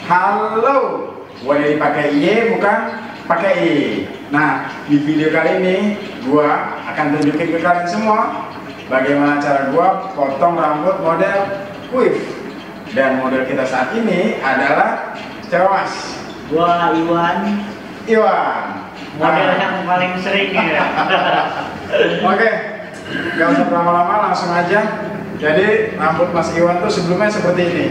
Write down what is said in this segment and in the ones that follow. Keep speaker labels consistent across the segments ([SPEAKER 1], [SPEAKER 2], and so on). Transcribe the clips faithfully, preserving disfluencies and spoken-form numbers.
[SPEAKER 1] Halo, boleh dipakai Y bukan pakai I. Nah, di video kali ini gua akan tunjukin ke kalian semua bagaimana cara gua potong rambut model quiff. Dan model kita saat ini adalah siapa mas?
[SPEAKER 2] Gua Iwan.
[SPEAKER 1] Iwan.
[SPEAKER 2] Model
[SPEAKER 1] Nah.
[SPEAKER 2] yang paling sering ya.
[SPEAKER 1] Oke, gak usah berlama-lama, langsung aja. Jadi rambut Mas Iwan tuh sebelumnya seperti ini.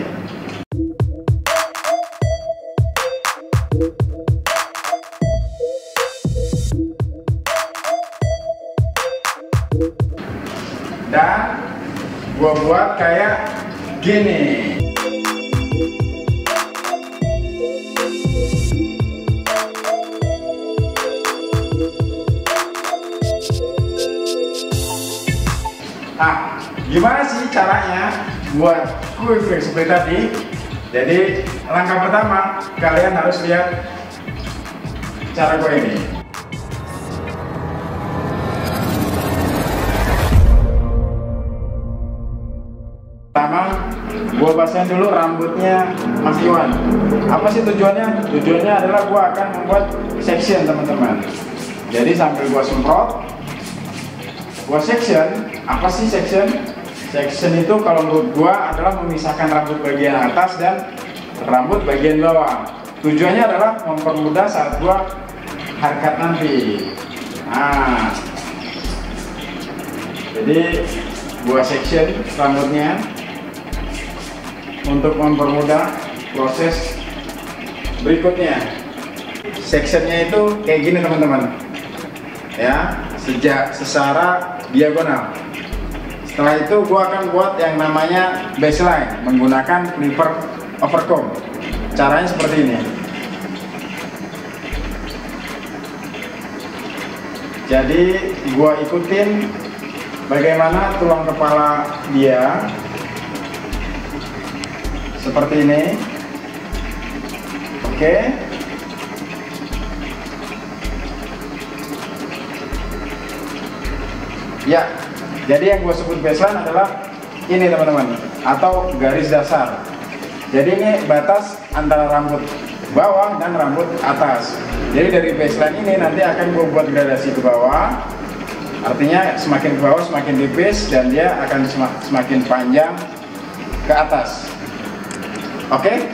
[SPEAKER 1] Dan gua buat kayak gini. Nah, gimana sih caranya buat quiff seperti tadi? Jadi langkah pertama kalian harus lihat cara gue ini. Pertama, gue basahin dulu rambutnya Mas Iwan. Apa sih tujuannya? Tujuannya adalah gue akan membuat section teman-teman. Jadi sambil gue semprot, gue section. Apa sih section? Section itu kalau menurut gue adalah memisahkan rambut bagian atas dan rambut bagian bawah. Tujuannya adalah mempermudah saat gue haircut nanti. Nah, jadi gue section rambutnya untuk mempermudah proses berikutnya. Sectionnya itu kayak gini teman-teman, ya, sejak secara diagonal. Setelah itu gua akan buat yang namanya baseline menggunakan clipper overcomb. Caranya seperti ini. Jadi gua ikutin bagaimana tulang kepala dia seperti ini. Oke. Ya, jadi yang gue sebut baseline adalah ini teman-teman, atau garis dasar. Jadi ini batas antara rambut bawah dan rambut atas. Jadi dari baseline ini nanti akan gue buat gradasi ke bawah. Artinya semakin ke bawah semakin tipis dan dia akan semakin panjang ke atas. Oke?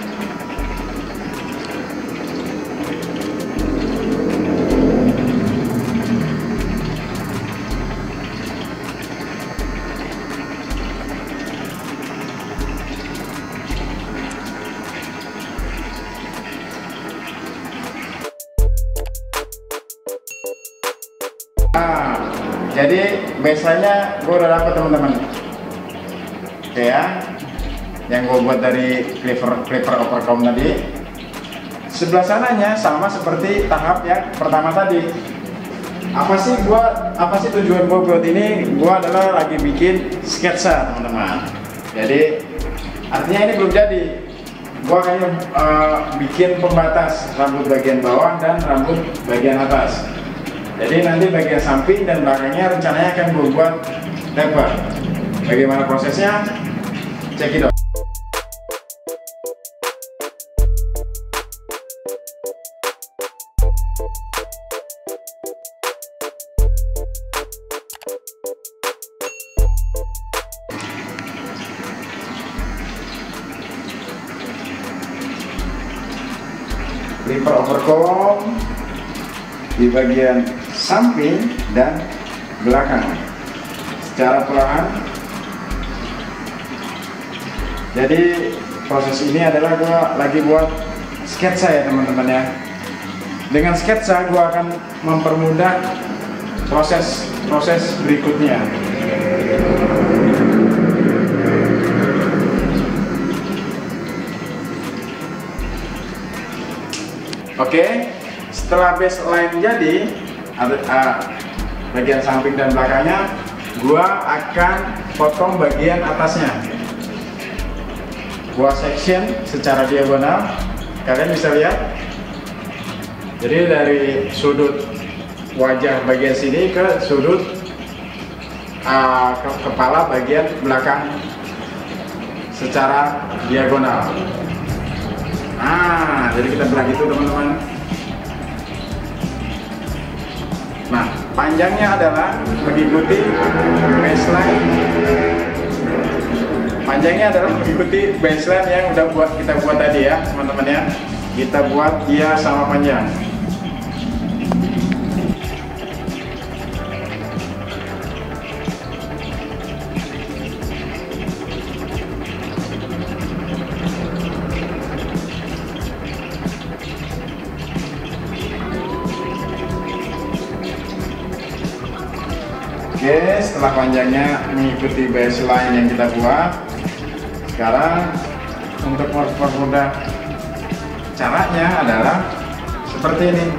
[SPEAKER 1] Nah, jadi baseline-nya gue udah dapet teman-teman. Oke ya, yang gue buat dari clipper clipper overcomb tadi. Sebelah sananya sama seperti tahap yang pertama tadi. Apa sih gua apa sih tujuan gue buat ini? Gue adalah lagi bikin sketsa teman-teman. Jadi artinya ini belum jadi. Gue akan uh, bikin pembatas rambut bagian bawah dan rambut bagian atas. Jadi nanti bagian samping dan belakangnya rencananya akan gue buat taper. Bagaimana prosesnya? Cekidot. Clipper overcomb di bagian samping dan belakang secara perlahan. Jadi proses ini adalah gua lagi buat sketsa ya teman-teman ya. Dengan sketsa gua akan mempermudah proses proses berikutnya. Oke, setelah baseline jadi ada uh, bagian samping dan belakangnya, gua akan potong bagian atasnya. Gua section secara diagonal, kalian bisa lihat. Jadi dari sudut wajah bagian sini ke sudut uh, ke kepala bagian belakang secara diagonal. Nah, jadi kita belah gitu teman-teman. Nah, panjangnya adalah mengikuti baseline. Panjangnya adalah mengikuti baseline yang udah buat kita buat tadi ya, teman-teman ya. Kita buat dia sama panjang. Oke, setelah panjangnya mengikuti baseline yang kita buat, sekarang untuk mempermudah caranya adalah seperti ini.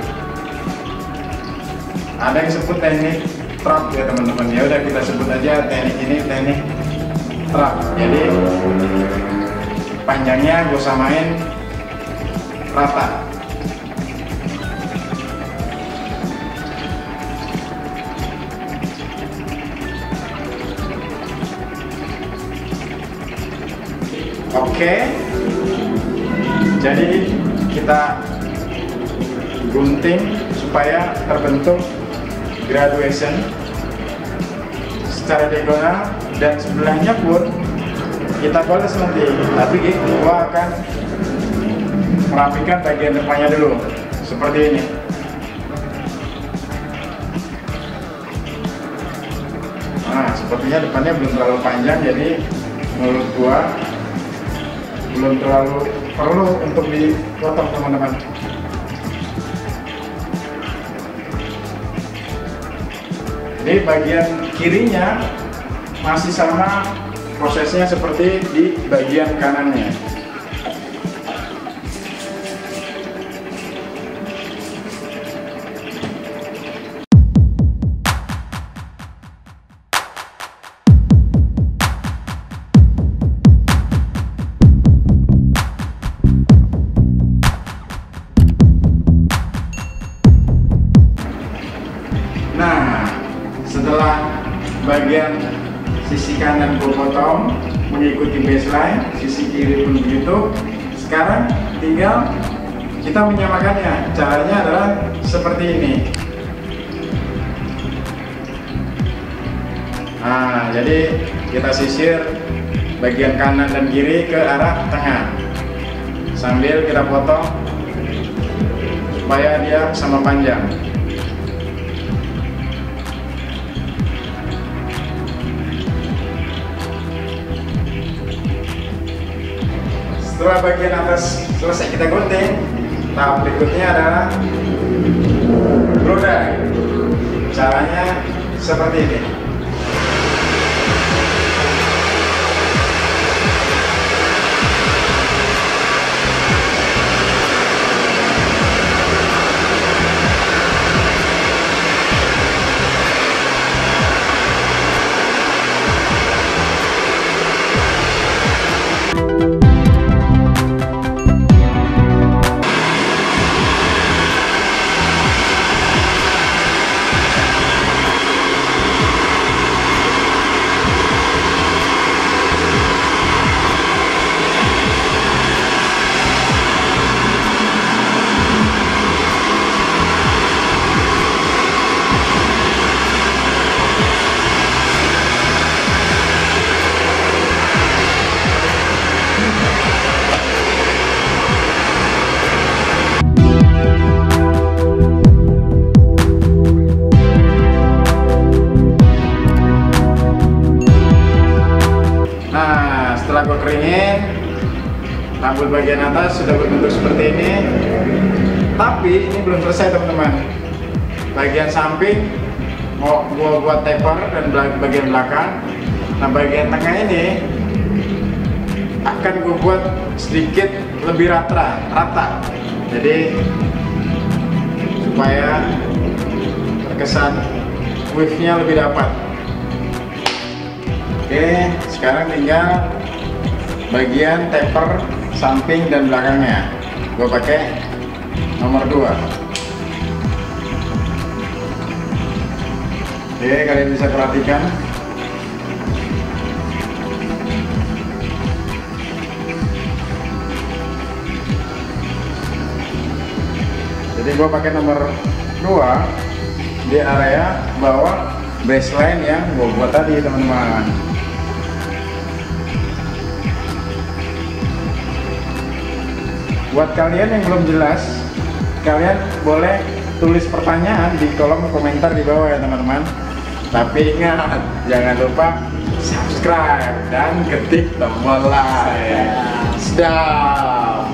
[SPEAKER 1] Ada yang sebut teknik trap ya teman-teman. Ya udah kita sebut aja teknik ini teknik trap. Jadi panjangnya gue samain rata. Oke, jadi kita gunting supaya terbentuk graduation secara diagonal, dan sebelahnya pun kita balas nanti. Tapi gua akan merapikan bagian depannya dulu seperti ini. Nah, sepertinya depannya belum terlalu panjang, jadi menurut gua belum terlalu perlu untuk dipotong teman-teman. Jadi bagian kirinya masih sama prosesnya seperti di bagian kanannya. Nah, setelah bagian sisi kanan gue potong mengikuti baseline, sisi kiri pun begitu. Sekarang tinggal kita menyamakannya. Caranya adalah seperti ini. Nah, jadi kita sisir bagian kanan dan kiri ke arah tengah sambil kita potong supaya dia sama panjang. Setelah bagian atas selesai kita gunting, tahap berikutnya adalah blow dry. Caranya seperti ini. Setelah gue keringin, rambut bagian atas sudah berbentuk seperti ini. Tapi ini belum selesai teman-teman. Bagian samping mau gue buat taper dan bagian belakang. Nah, bagian tengah ini akan gue buat sedikit lebih rata, rata. Jadi supaya terkesan wave-nya lebih dapat. Oke, sekarang tinggal bagian taper samping dan belakangnya. Gue pakai nomor dua. Oke, kalian bisa perhatikan. Jadi gue pakai nomor dua di area bawah baseline yang gue buat tadi teman-teman. Buat kalian yang belum jelas, kalian boleh tulis pertanyaan di kolom komentar di bawah ya teman-teman. Tapi ingat, jangan lupa subscribe dan ketik tombol like. Sedap.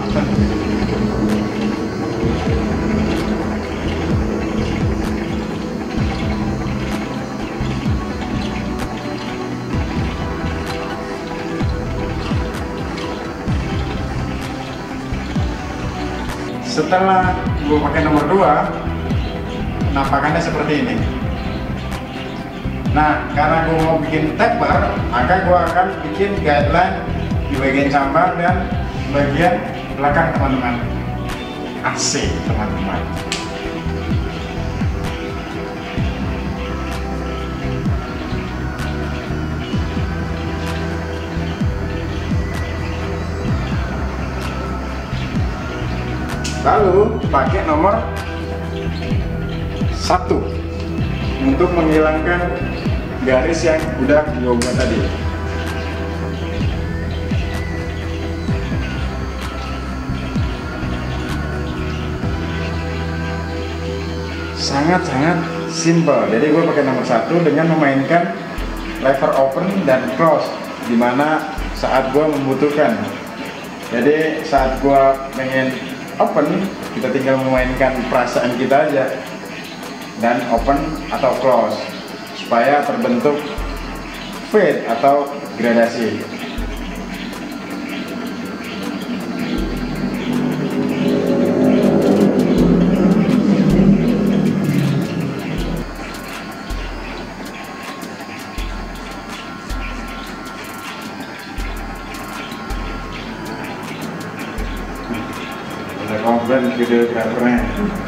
[SPEAKER 1] Setelah gue pakai nomor dua, penampakannya seperti ini. Nah, karena gue mau bikin taper, maka gue akan bikin guideline di bagian cambar dan bagian belakang teman-teman. Asik teman-teman. Lalu pakai nomor satu untuk menghilangkan garis yang udah gue buat tadi. Sangat-sangat simple. Jadi gue pakai nomor satu dengan memainkan lever open dan close, dimana saat gue membutuhkan. Jadi saat gue pengen open, kita tinggal memainkan perasaan kita aja dan open atau close supaya terbentuk fade atau gradasi. Komplain videografernya.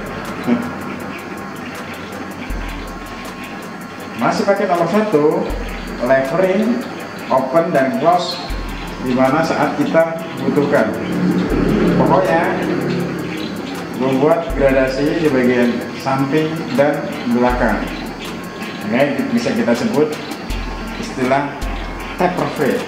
[SPEAKER 1] Masih pakai nomor satu, levering open dan close dimana saat kita butuhkan. Pokoknya gue buat gradasi di bagian samping dan belakang. Ini bisa kita sebut istilah taper fade.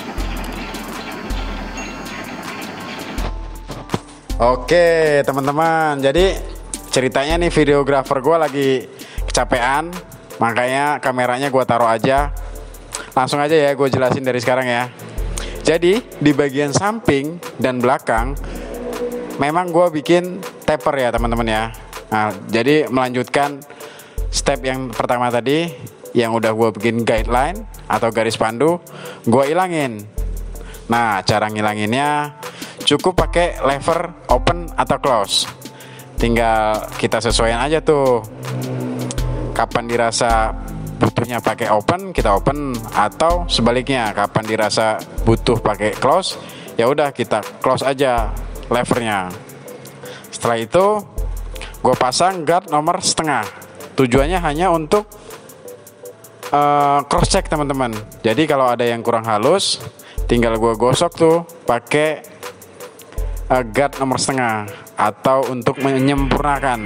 [SPEAKER 1] Oke teman-teman, jadi ceritanya nih videografer gue lagi kecapean, makanya kameranya gue taruh aja. Langsung aja ya gue jelasin dari sekarang ya. Jadi di bagian samping dan belakang memang gue bikin taper ya teman-teman ya. Nah, jadi melanjutkan step yang pertama tadi yang udah gue bikin guideline atau garis pandu, gue ilangin. Nah, cara ngilanginnya cukup pakai lever open atau close. Tinggal kita sesuaikan aja tuh. Kapan dirasa butuhnya pakai open, kita open, atau sebaliknya kapan dirasa butuh pakai close, ya udah kita close aja levernya. Setelah itu gue pasang guard nomor setengah. Tujuannya hanya untuk uh, cross check teman-teman. Jadi kalau ada yang kurang halus, tinggal gue gosok tuh pakai uh, guard nomor setengah atau untuk menyempurnakan.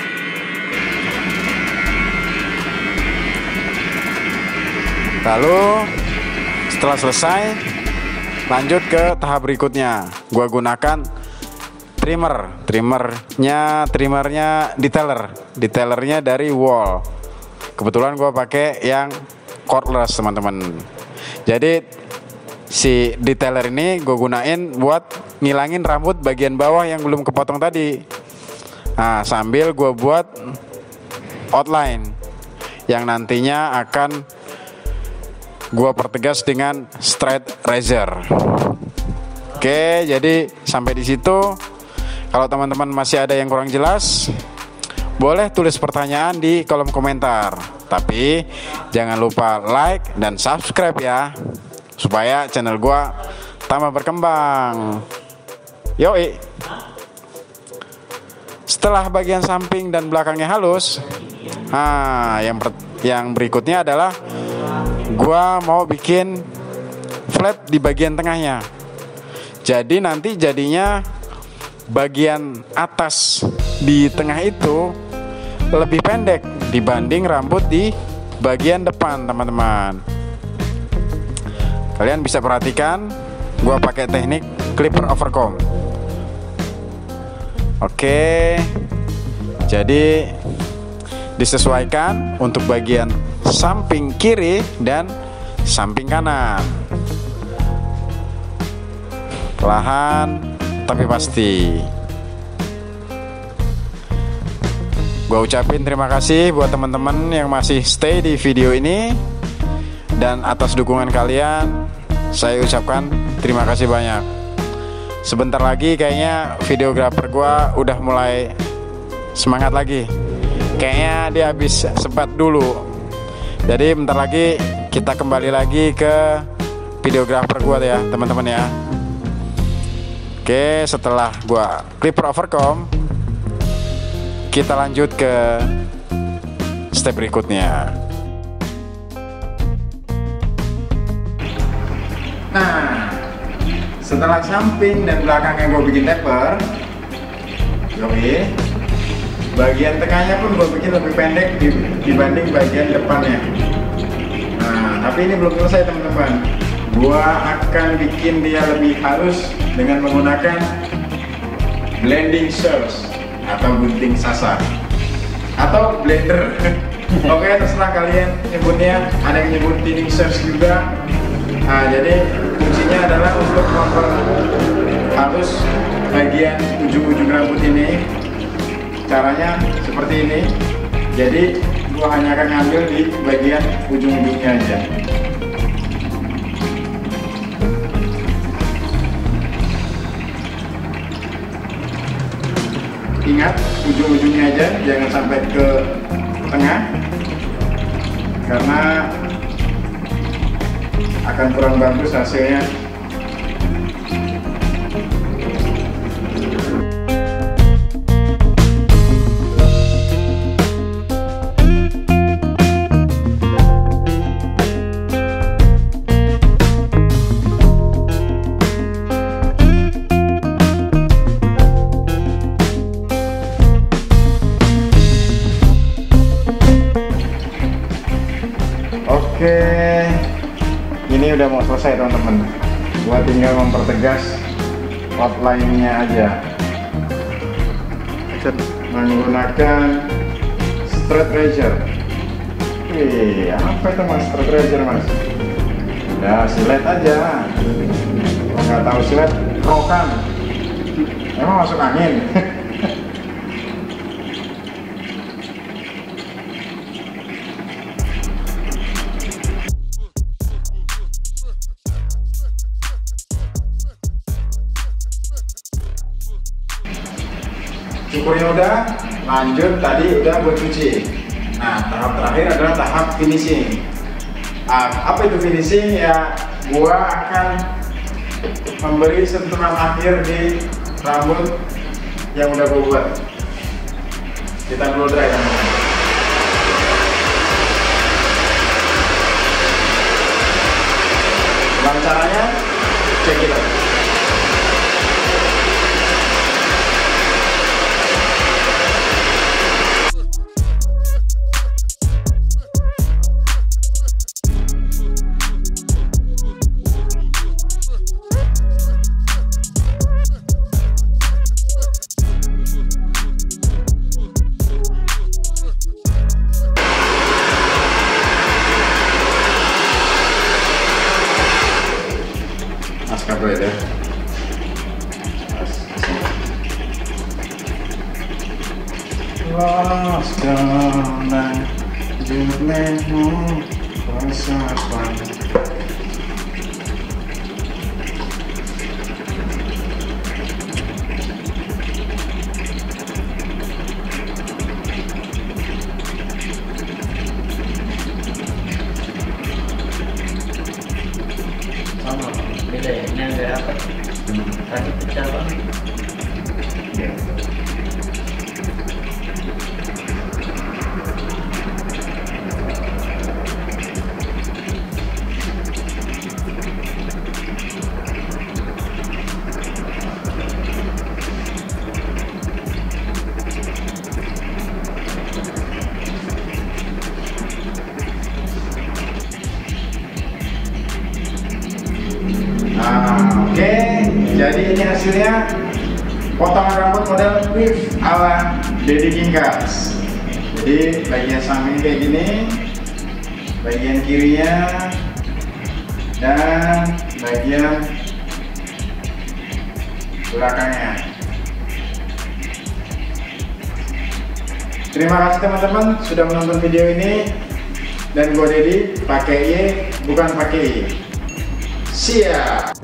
[SPEAKER 1] Lalu setelah selesai, lanjut ke tahap berikutnya. Gue gunakan trimmer, trimmernya, trimmernya detailer, detailernya dari Wall. Kebetulan gue pakai yang cordless teman-teman. Jadi si detailer ini gue gunain buat ngilangin rambut bagian bawah yang belum kepotong tadi. Nah, sambil gue buat outline yang nantinya akan gue pertegas dengan straight razor. Oke, jadi sampai di situ. Kalau teman-teman masih ada yang kurang jelas, boleh tulis pertanyaan di kolom komentar. Tapi jangan lupa like dan subscribe ya, supaya channel gue tambah berkembang. Yoi. Setelah bagian samping dan belakangnya halus, nah yang ber- yang berikutnya adalah gua mau bikin flat di bagian tengahnya. Jadi nanti jadinya bagian atas di tengah itu lebih pendek dibanding rambut di bagian depan, teman-teman. Kalian bisa perhatikan, gua pakai teknik clipper overcomb. Oke, jadi disesuaikan untuk bagian samping kiri dan samping kanan. Perlahan tapi pasti. Gua ucapin terima kasih buat teman-teman yang masih stay di video ini, dan atas dukungan kalian saya ucapkan terima kasih banyak. Sebentar lagi kayaknya videografer gua udah mulai semangat lagi. Kayaknya dia habis sempat dulu. Jadi bentar lagi kita kembali lagi ke videografer gua ya, teman-teman ya. Oke, setelah gua clipper overcomb, kita lanjut ke step berikutnya. Nah, setelah samping dan belakang yang gue bikin taper, oke, bagian tengahnya pun gue bikin lebih pendek dibanding bagian depannya. Nah, tapi ini belum selesai, teman-teman. Gue akan bikin dia lebih halus dengan menggunakan blending shears atau gunting sasar atau blender. Oke, terserah kalian nyebutnya. Ada yang nyebut thinning shears juga. Nah, jadi fungsinya adalah untuk memperhalus bagian ujung-ujung rambut ini. Caranya seperti ini. Jadi gua hanya akan ngambil di bagian ujung-ujungnya aja. Ingat, ujung-ujungnya aja, jangan sampai ke tengah, karena akan kurang bagus hasilnya. Oke, ini udah mau selesai, teman-teman. Gua tinggal mempertegas outline-nya aja menggunakan straight razor. Wih, apa itu mas straight razor, mas? Ya silet aja. Kalau nggak tahu silet, krokan. Emang masuk angin. Cukurnya udah, lanjut tadi udah buat cuci. Nah, tahap terakhir adalah tahap finishing. Ah, apa itu finishing? Ya, gua akan memberi sentuhan akhir di rambut yang udah gua buat. Kita blow dry, teman-teman. Gimana caranya? Cek kita. Ya. Lost jumlahmu bersama.
[SPEAKER 2] Sama, beda ya, ini agak apa? Tadi pecah banget.
[SPEAKER 1] Ya. hasilnya potongan rambut model wave ala Deddy Kingkas. Jadi bagian samping kayak gini, bagian kirinya, dan bagian belakangnya. Terima kasih teman-teman sudah menonton video ini, dan gue Deddy pakai Y bukan pakai I. Siap.